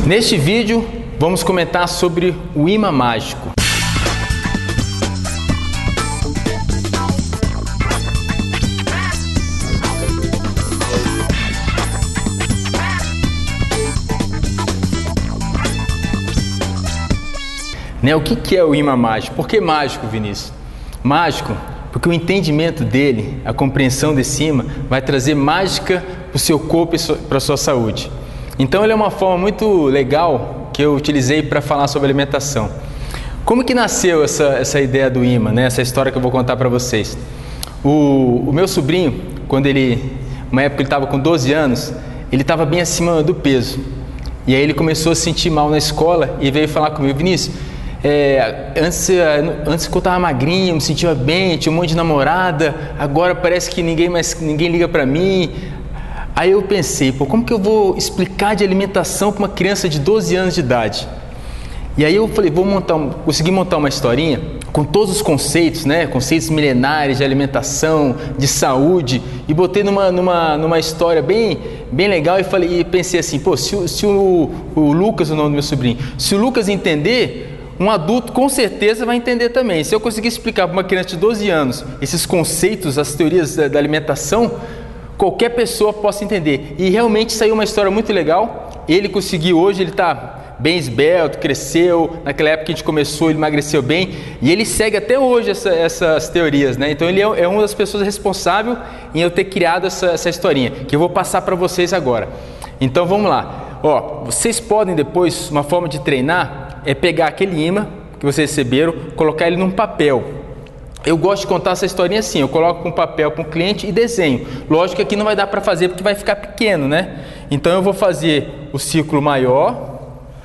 Neste vídeo, vamos comentar sobre o ímã mágico. O que é o ímã mágico? Por que mágico, Vinícius? Mágico, porque o entendimento dele, a compreensão desse ímã, vai trazer mágica para o seu corpo e para a sua saúde. Então ele é uma forma muito legal que eu utilizei para falar sobre alimentação. Como que nasceu essa ideia do ímã, né? Essa história que eu vou contar para vocês? O meu sobrinho, uma época ele estava com 12 anos, ele estava bem acima do peso. E aí ele começou a se sentir mal na escola e veio falar comigo: Vinícius, antes que eu estava magrinho, me sentia bem, tinha um monte de namorada, agora parece que ninguém liga para mim. Aí eu pensei, como que eu vou explicar de alimentação para uma criança de 12 anos de idade? E aí eu falei, consegui montar uma historinha com todos os conceitos, né? Conceitos milenares de alimentação, de saúde, e botei numa história bem legal e pensei assim, se o Lucas, o nome do meu sobrinho, se o Lucas entender, um adulto com certeza vai entender também. Se eu conseguir explicar para uma criança de 12 anos esses conceitos, as teorias da alimentação, qualquer pessoa possa entender. E realmente saiu uma história muito legal. Ele conseguiu hoje, ele está bem esbelto, cresceu. Naquela época que a gente começou, ele emagreceu bem. E ele segue até hoje essas teorias, né? Então ele é uma das pessoas responsáveis em eu ter criado essa historinha, que eu vou passar para vocês agora. Então vamos lá. Vocês podem depois, uma forma de treinar é pegar aquele ímã que vocês receberam, colocar ele num papel. Eu gosto de contar essa historinha assim, eu coloco um papel para um cliente e desenho. Lógico que aqui não vai dar para fazer porque vai ficar pequeno, né? Então eu vou fazer o círculo maior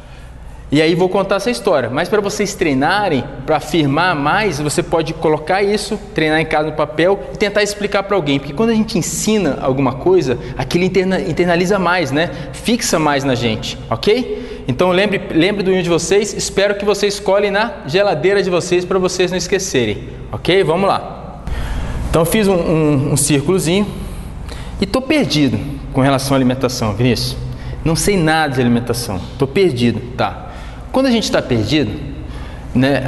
e aí vou contar essa história. Mas para vocês treinarem, para afirmar mais, você pode colocar isso, treinar em casa no papel e tentar explicar para alguém. Porque quando a gente ensina alguma coisa, aquilo internaliza mais, né? Fixa mais na gente, ok? Então lembre do ímã de vocês, espero que vocês colhem na geladeira de vocês para vocês não esquecerem, ok? Vamos lá. Então eu fiz um círculozinho e estou perdido com relação à alimentação, Vinícius. Não sei nada de alimentação, estou perdido, tá? Quando a gente está perdido, né,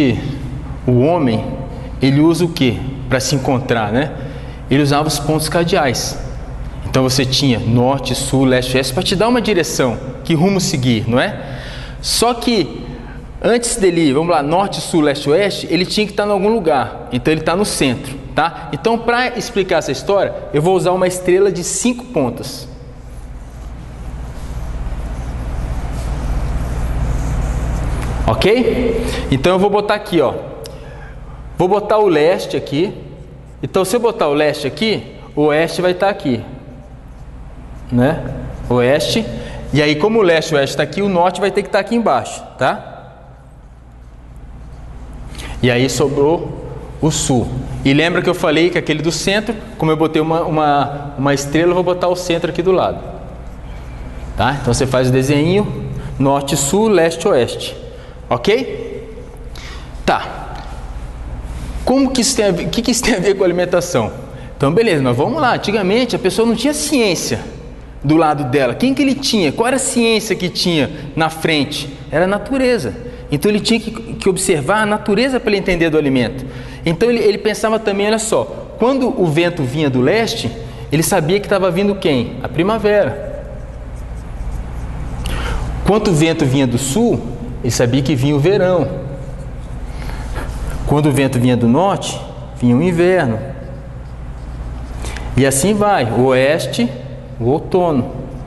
o homem, ele usa o que para se encontrar, né? Ele usava os pontos cardeais. Então você tinha norte, sul, leste, oeste para te dar uma direção, que rumo seguir, não é? Só que antes dele, vamos lá, norte, sul, leste, oeste, ele tinha que estar em algum lugar. Então ele está no centro, tá? Então para explicar essa história, eu vou usar uma estrela de 5 pontas. Ok? Então eu vou botar aqui, vou botar o leste aqui. Então se eu botar o leste aqui, o oeste vai estar aqui, né? Oeste. E aí como o leste e o oeste está aqui, o norte vai ter que estar aqui embaixo, tá? E aí sobrou o sul. E lembra que eu falei que aquele do centro, como eu botei uma estrela, eu vou botar o centro aqui do lado, tá? Então você faz o desenho, norte, sul, leste, oeste. Ok? Tá. O que isso tem a ver com alimentação? Então, beleza, mas vamos lá. Antigamente, a pessoa não tinha ciência do lado dela. Quem que ele tinha? Qual era a ciência que tinha na frente? Era a natureza. Então, ele tinha que observar a natureza para ele entender do alimento. Então, ele pensava também, olha só, quando o vento vinha do leste, ele sabia que estava vindo quem? A primavera. Quando o vento vinha do sul, ele sabia que vinha o verão. Quando o vento vinha do norte, vinha o inverno. E assim vai, o oeste, o outono.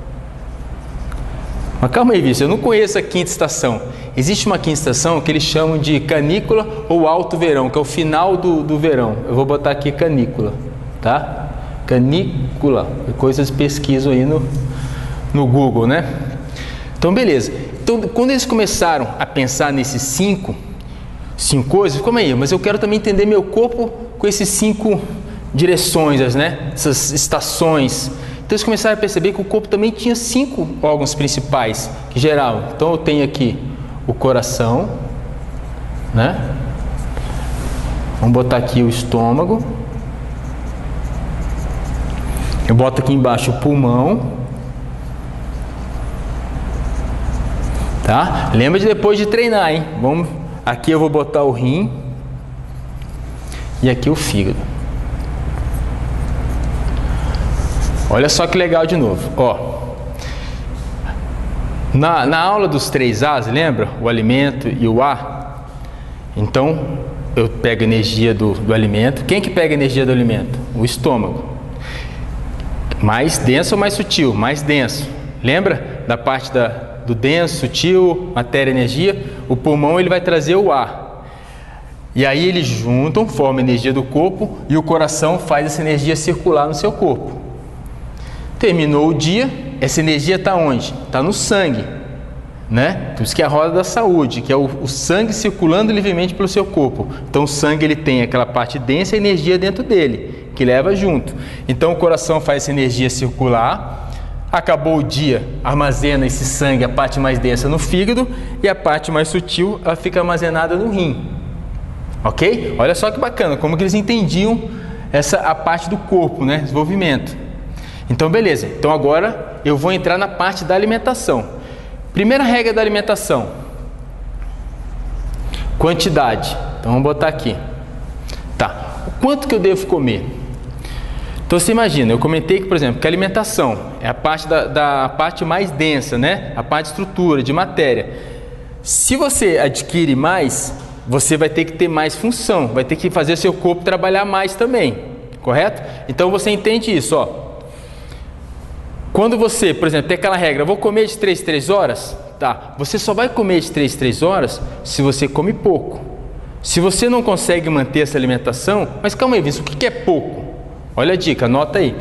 Mas calma aí, Vício, eu não conheço a quinta estação. Existe uma quinta estação que eles chamam de canícula ou alto verão, que é o final do verão. Eu vou botar aqui canícula, tá? Canícula, coisas de pesquisa aí no Google, né? Então, beleza. Então, quando eles começaram a pensar nesses cinco coisas, como aí? Mas eu quero também entender meu corpo com esses 5 direções, né? Essas estações. Então, eles começaram a perceber que o corpo também tinha 5 órgãos principais que geravam. Então, eu tenho aqui o coração, né? Vamos botar aqui o estômago. Eu boto aqui embaixo o pulmão. Tá? Lembra de depois de treinar, hein? Vamos, aqui eu vou botar o rim e aqui o fígado. Olha só que legal de novo. Ó, na aula dos 3 A's, lembra? O alimento e o ar. Então, eu pego a energia do alimento. Quem que pega a energia do alimento? O estômago. Mais denso ou mais sutil? Mais denso. Lembra da parte do denso, sutil, matéria, energia? O pulmão ele vai trazer o ar. E aí eles juntam, formam a energia do corpo e o coração faz essa energia circular no seu corpo. Terminou o dia, essa energia está onde? Está no sangue, né? Por isso que é a roda da saúde, que é o sangue circulando livremente pelo seu corpo. Então o sangue ele tem aquela parte densa e energia dentro dele, que leva junto. Então o coração faz essa energia circular, acabou o dia, armazena esse sangue, a parte mais densa no fígado e a parte mais sutil ela fica armazenada no rim. Ok? Olha só que bacana, como que eles entendiam a parte do corpo, né? Desenvolvimento. Então beleza, então agora eu vou entrar na parte da alimentação. Primeira regra da alimentação: quantidade. Então vamos botar aqui. Tá, o quanto que eu devo comer? Então você imagina, eu comentei que, por exemplo, que a alimentação é a parte da parte mais densa, né? A parte de estrutura, de matéria. Se você adquire mais, você vai ter que ter mais função, vai ter que fazer seu corpo trabalhar mais também, correto? Então você entende isso, ó. Quando você, por exemplo, tem aquela regra, vou comer de 3 em 3 horas, tá? Você só vai comer de 3 em 3 horas se você come pouco. Se você não consegue manter essa alimentação, mas calma aí, Vinícius, o que é pouco? Olha a dica, anota aí.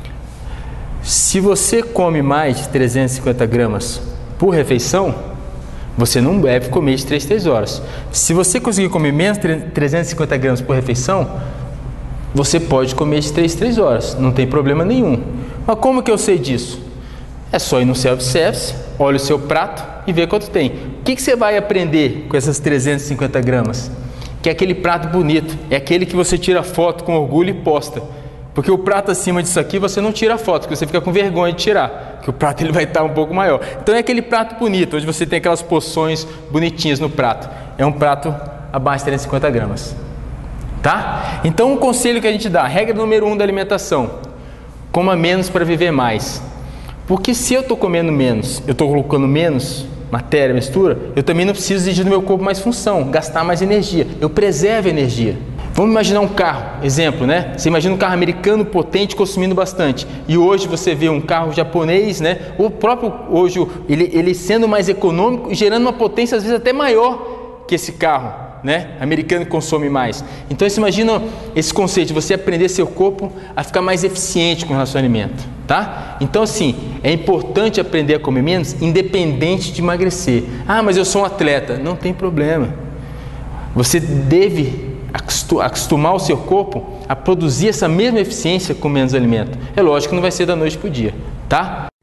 Se você come mais de 350 gramas por refeição, você não deve comer de 3 em 3 horas. Se você conseguir comer menos de 350 gramas por refeição, você pode comer de 3 em 3 horas, não tem problema nenhum. Mas como que eu sei disso? É só ir no self-service, olha o seu prato e vê quanto tem. O que você vai aprender com essas 350 gramas? Que é aquele prato bonito, é aquele que você tira foto com orgulho e posta. Porque o prato acima disso aqui você não tira foto, porque você fica com vergonha de tirar, porque o prato ele vai estar um pouco maior. Então é aquele prato bonito, onde você tem aquelas porções bonitinhas no prato. É um prato abaixo de 350 gramas. Tá? Então o conselho que a gente dá, regra número 1 da alimentação: coma menos para viver mais. Porque se eu estou comendo menos, eu estou colocando menos matéria, mistura, eu também não preciso exigir do meu corpo mais função, gastar mais energia. Eu preservo energia. Vamos imaginar um carro, exemplo, né? Você imagina um carro americano potente consumindo bastante. E hoje você vê um carro japonês, né? O próprio hoje ele sendo mais econômico e gerando uma potência às vezes até maior que esse carro, né? Americano que consome mais. Então você imagina esse conceito de você aprender seu corpo a ficar mais eficiente com relação ao alimento, tá? Então assim, é importante aprender a comer menos independente de emagrecer. Ah, mas eu sou um atleta. Não tem problema. Você deve acostumar o seu corpo a produzir essa mesma eficiência com menos alimento. É lógico que não vai ser da noite para o dia, tá?